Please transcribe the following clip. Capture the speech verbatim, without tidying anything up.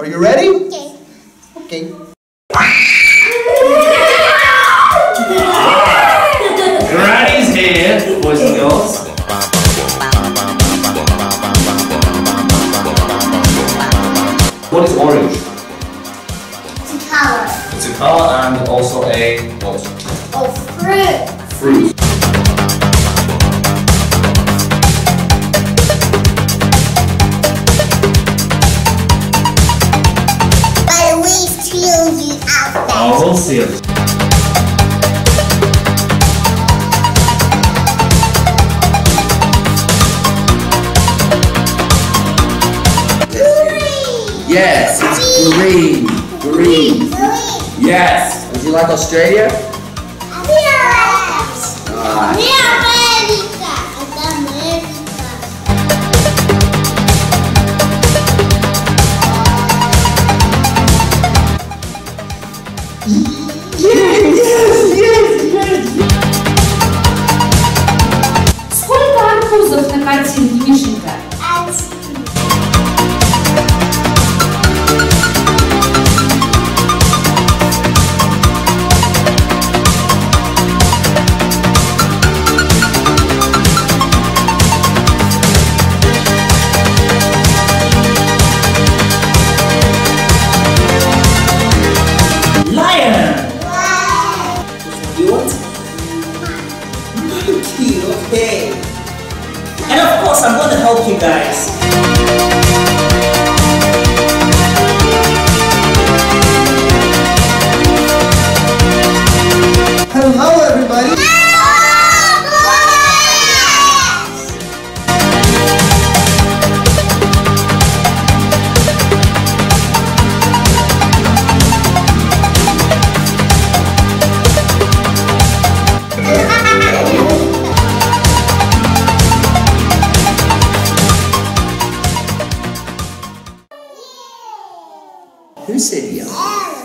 Are you ready? Okay. Okay. Granny's here, boys and girls. What is orange? It's a color. It's a color and also a what? Oh, fruit. Fruit. But we steal you out there. Oh, we'll see it. Yes, it's green. Green. Green. Yes. Would you like Australia? Yes. Ah. America. Сколько арбузов на картинке, Мишенька? Okay. And of course, I'm going to help you guys. Hello, everybody. Who said yes?